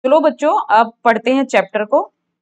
चलो बच्चों अब पढ़ते हैं चैप्टर को।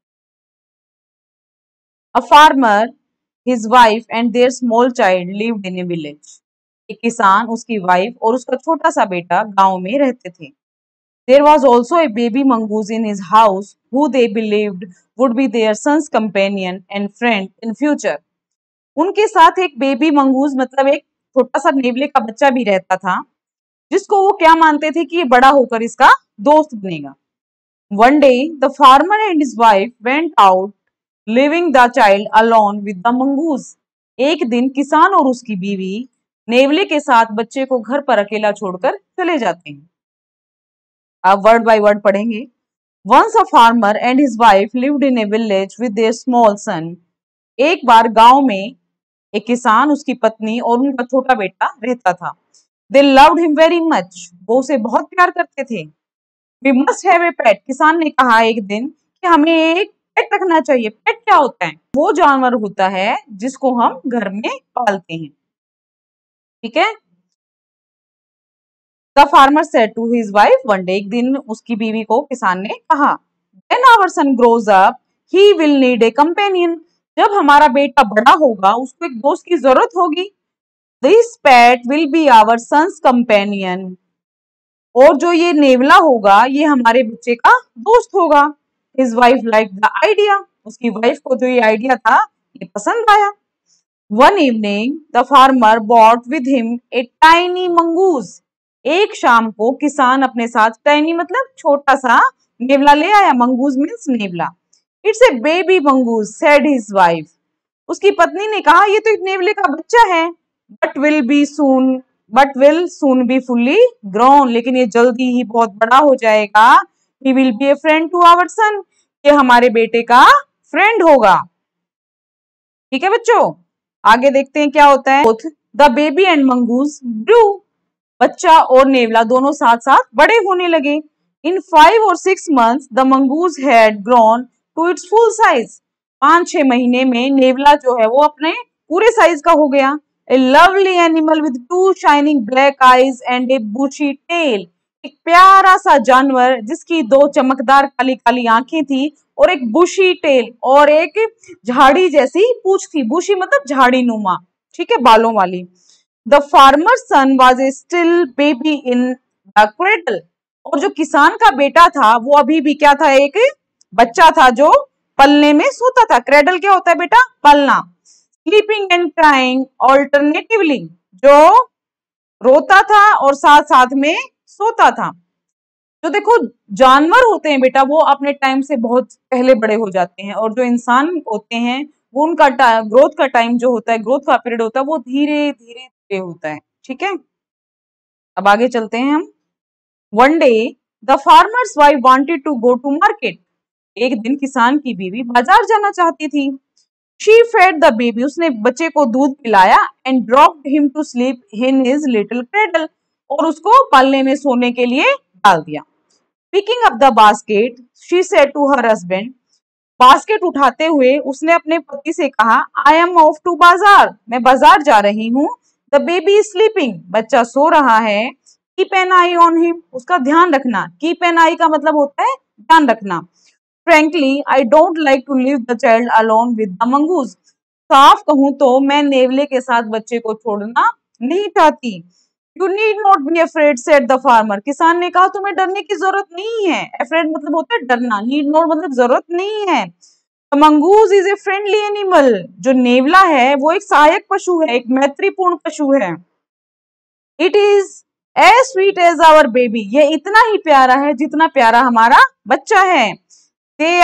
A farmer, his wife and their small child lived in a village. एक किसान, उसकी वाइफ और उसका छोटा सा बेटा गांव में रहते थे। There was also a baby mongoose in his house who they believed would be their son's companion and friend in future. उनके साथ एक बेबी मंगूज मतलब एक छोटा सा नेवले का बच्चा भी रहता था, जिसको वो क्या मानते थे कि ये बड़ा होकर इसका दोस्त बनेगा। One day, the farmer and his wife went out, leaving the child alone with the mongoose. एक दिन किसान और उसकी बीवी नेवले के साथ बच्चे को घर पर अकेला छोड़कर चले जाते हैं। अब वर्ड बाय वर्ड पढ़ेंगे। Once a farmer and his wife lived in a village with their small son. एक बार गांव में एक किसान, उसकी पत्नी और उनका छोटा बेटा रहता था। They loved him very much. वो उसे बहुत प्यार करते थे। We must have a pet. किसान ने कहा एक दिन कि हमें एक पेट रखना चाहिए। पेट क्या होता है? वो जानवर होता है जिसको हम घर में पालते हैं। ठीक है। The farmer said to his wife one day. एक दिन उसकी बीवी को किसान ने कहा, When our son grows up, he will need a companion. जब हमारा बेटा बड़ा होगा, उसको एक दोस्त की जरूरत होगी। This pet will be our son's companion. और जो ये नेवला होगा, ये हमारे बच्चे का दोस्त होगा। His wife liked the idea. उसकी वाइफ को जो ये आइडिया था, ये पसंद आया। One evening, the farmer brought with him a tiny mongoose. एक शाम को किसान अपने साथ टाइनी मतलब छोटा सा नेवला ले आया। मंगूज मीन्स नेवला। It's a baby mongoose said his wife. उसकी पत्नी ने कहा ये तो एक नेवले का बच्चा है। But will soon be fully grown. लेकिन ये जल्दी ही बहुत बड़ा हो जाएगा। He will be a friend to our son. ये हमारे बेटे का फ्रेंड होगा। ठीक है बच्चों, आगे देखते हैं क्या होता है। The baby and mongoose grew. बच्चा और नेवला दोनों साथ साथ बड़े होने लगे। In 5 or 6 months the mongoose had grown to its full size. 5-6 महीने में नेवला जो है वो अपने पूरे साइज का हो गया। A lovely animal with 2 shining black eyes and a bushy tail. एक प्यारा सा जानवर जिसकी 2 चमकदार काली काली आंखें थी और एक बुशी टेल और एक झाड़ी जैसी पूंछ थी। बुशी मतलब झाड़ी नुमा, ठीक है, बालों वाली। The farmer's son was a still baby in the cradle. और जो किसान का बेटा था वो अभी भी क्या था, एक बच्चा था जो पलने में सोता था। क्रेडल क्या होता है बेटा? पलना। Sleeping and crying alternatively. जो रोता था और साथ साथ में सोता था। तो देखो, जानवर होते हैं बेटा वो अपने टाइम से बहुत पहले बड़े हो जाते हैं, और जो इंसान होते हैं वो उनका ग्रोथ का टाइम जो होता है, ग्रोथ का पीरियड होता है, वो धीरे धीरे होता है। ठीक है, अब आगे चलते हैं हम। One day the farmer's wife wanted to go to market. एक दिन किसान की बीवी बाजार जाना चाहती थी। She fed the baby. उसने बच्चे को दूध पिलाया and dropped him to sleep in his little cradle. और उसको पालने में सोने के लिए डाल दिया। Picking up the basket she said to her husband. Basket उठाते हुए उसने अपने पति से कहा, आई एम ऑफ टू बाजार। मैं बाजार जा रही हूँ। The baby is sleeping. बच्चा सो रहा है। Keep an eye on him. उसका ध्यान रखना। Keep an eye का मतलब होता है ध्यान रखना। Frankly, I don't like to leave the child alone with the mongoose. साफ कहूँ तो मैं नेवले के साथ बच्चे को छोड़ना नहीं चाहती। You need not be afraid, said the farmer. किसान ने कहा तुम्हें डरने की जरूरत नहीं है। Afraid मतलब होता है डरना। Need not मतलब जरूरत नहीं है। Mongoose is a friendly animal. जो नेवला है वो एक सहायक पशु है, एक मैत्रीपूर्ण पशु है। It is as sweet as our baby. ये इतना ही प्यारा है जितना प्यारा हमारा बच्चा है। They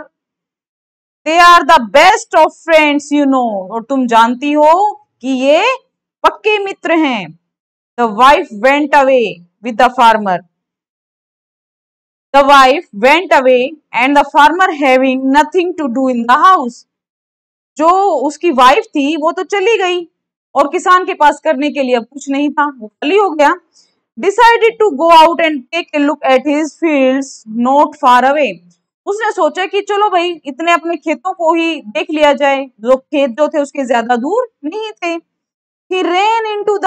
are the best of friends you know. और तुम जानती हो कि ये पक्के मित्र हैं। The wife went away with the farmer. The wife went away and the farmer having nothing to do in the house. जो उसकी वाइफ थी वो तो चली गई और किसान के पास करने के लिए अब कुछ नहीं था, वो खाली हो गया। Decided to go out and take a look at his fields not far away. उसने सोचा कि चलो भाई इतने अपने खेतों को ही देख लिया जाए। जो खेत जो थे उसके ज्यादा दूर नहीं थे। He ran into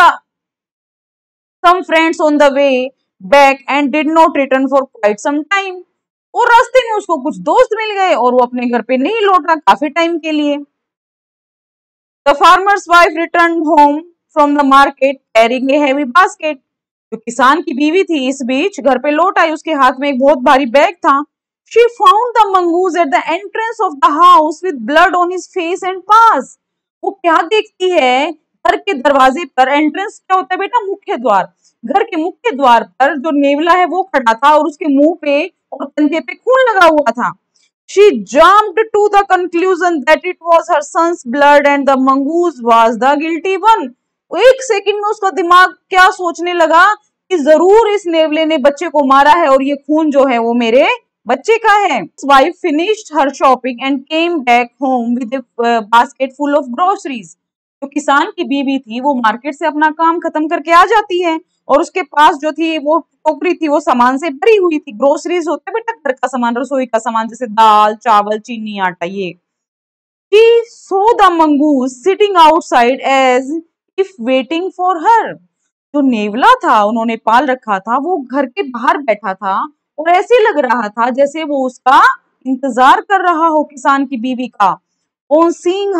some friends on the way back and did not return for quite some time. और रास्ते में उसको कुछ दोस्त मिल गए और वो अपने घर पे नहीं लौटा काफी टाइम के लिए। The farmer's wife return home from the market carrying a heavy basket. जो किसान की बीवी थी इस बीच घर पे लौट आई, उसके हाथ में एक बहुत भारी बैग था। She found the mongoose at the entrance of the house with blood on his face and paws. वो क्या देखती है, घर के दरवाजे पर, एंट्रेंस क्या होता है बेटा, मुख्य द्वार, घर के मुख्य द्वार पर जो नेवला है वो खड़ा था और उसके मुंह पे और कंधे पे खून लगा हुआ था। She jumped to the conclusion that it was her son's blood and the mongoose was the guilty one. एक सेकंड में उसका दिमाग क्या सोचने लगा कि जरूर इस नेवले ने बच्चे को मारा है और ये खून जो है वो मेरे बच्चे का है। His wife finished her shopping and came back home with a basket full of groceries. जो किसान की बीवी थी वो मार्केट से अपना काम खत्म करके आ जाती है और उसके पास जो थी वो टोकरी थी वो सामान से भरी हुई थी। ग्रोसरीज होते हैं बेटा घर का सामान, रसोई का सामान, जैसे दाल, चावल, चीनी, आटा, ये। He saw the mongoose sitting outside as if waiting for her. जो नेवला था उन्होंने पाल रखा था वो घर के बाहर बैठा था और ऐसे लग रहा था जैसे वो उसका इंतजार कर रहा हो किसान की बीवी का। On seeing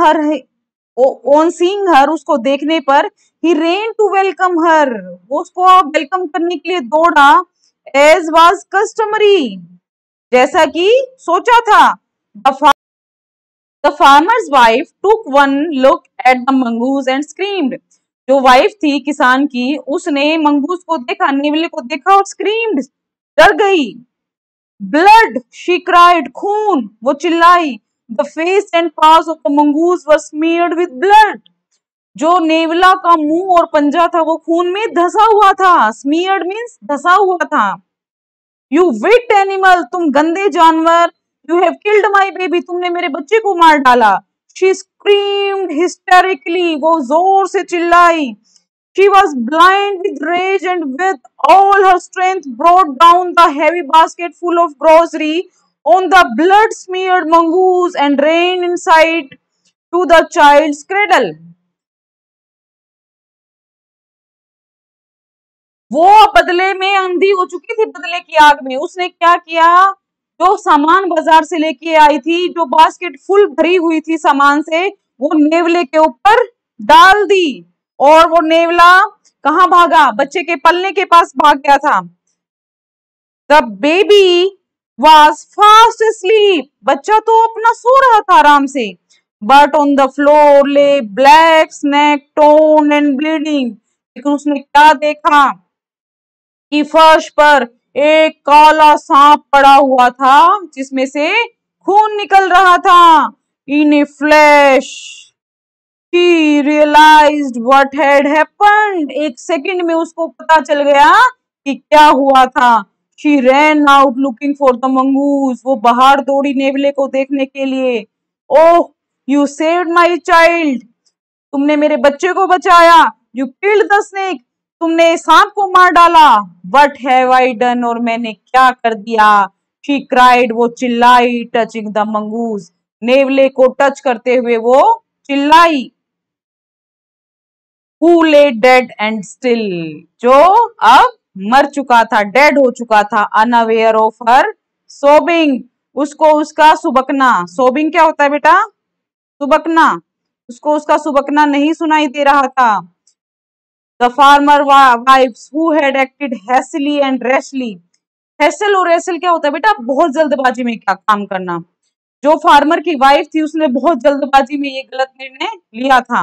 her, उसको देखने पर he ran to welcome her. वो उसको वेलकम करने के लिए दौड़ा। As was customary, जैसा कि सोचा था। The farmer's wife took one look at the mongoose and screamed. जो वाइफ थी किसान की उसने मंगूस को देखा, नेवले को देखा और screamed, डर गई। Blood, she cried, खून, वो चिल्लाई। The face and paws of the mongoose were smeared with blood. जो नेवला का मुंह और पंजा था वो खून में धसा हुआ था। Smeared means धसा हुआ था। You wicked animal, तुम गंदे जानवर। You have killed my baby, तुमने मेरे बच्चे को मार डाला। She screamed hysterically, वो जोर से चिल्लाई। She was blind with rage and with all her strength brought down the heavy basket full of grocery on the blood-smeared mongoose and ran inside to the child's cradle. वो बदले में अंधी हो चुकी थी, बदले की आग में। उसने क्या किया, जो सामान बाजार से लेके आई थी, जो बास्केट फुल भरी हुई थी सामान से, वो नेवले के ऊपर डाल दी और वो नेवला कहाँ भागा, बच्चे के पलने के पास भाग गया था। The baby was fast asleep. बच्चा तो अपना सो रहा था आराम से। But on the floor lay black snake, torn and bleeding. लेकिन उसने क्या देखा कि फर्श पर एक काला सांप पड़ा हुआ था जिसमें से खून निकल रहा था। In a flash, she realized what had happened. एक सेकंड में उसको पता चल गया कि क्या हुआ था। She ran out looking for the mongoose. वो बाहर दौड़ी नेवले को देखने के लिए। Oh, you saved my child. तुमने मेरे बच्चे को बचाया। You killed the snake. तुमने सांप को मार डाला। What have I done? और मैंने क्या कर दिया? She cried. वो चिल्लाई। Touching the mongoose. नेवले को टच करते हुए वो चिल्लाई। Who lay dead and still. जो अब मर चुका था, डेड हो चुका था। Unaware of her sobbing. उसको उसका सुबकना, सोबिंग क्या होता है बेटा, सुबकना, उसको उसका सुबकना नहीं सुनाई दे रहा था। The farmer wives who had acted hastily and rashly. हैसल और रेसल क्या होता है बेटा, बहुत जल्दबाजी में क्या काम करना। जो फार्मर की वाइफ थी उसने बहुत जल्दबाजी में ये गलत निर्णय लिया था।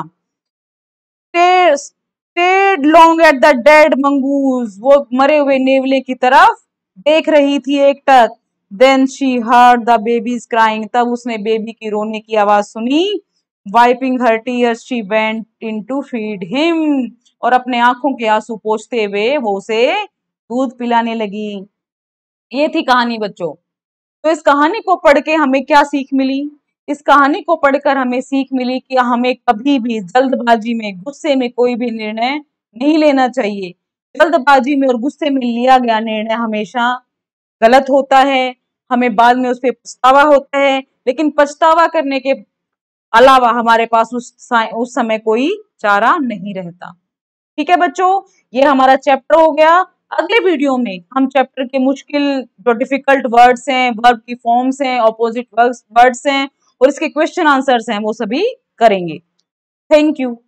Stayed long at the dead mongoose. वो मरे हुए नेवले की तरफ देख रही थी एकटक। Then she heard the babies crying. तब उसने बेबी की रोने की आवाज सुनी। Wiping her tears, she went in to feed him. और अपने आंखों के आंसू पोंछते हुए वो उसे दूध पिलाने लगी। ये थी कहानी बच्चों। तो इस कहानी को पढ़ के हमें क्या सीख मिली? इस कहानी को पढ़कर हमें सीख मिली कि हमें कभी भी जल्दबाजी में, गुस्से में कोई भी निर्णय नहीं लेना चाहिए। जल्दबाजी में और गुस्से में लिया गया निर्णय हमेशा गलत होता है, हमें बाद में उस पर पछतावा होता है, लेकिन पछतावा करने के अलावा हमारे पास उस समय कोई चारा नहीं रहता। ठीक है बच्चों, ये हमारा चैप्टर हो गया अगले वीडियो में हम चैप्टर के मुश्किल जो डिफिकल्ट वर्ड्स हैं, वर्ब की फॉर्म्स हैं, ऑपोजिट वर्ड्स हैं और इसके क्वेश्चन आंसर्स हैं वो सभी करेंगे। Thank you.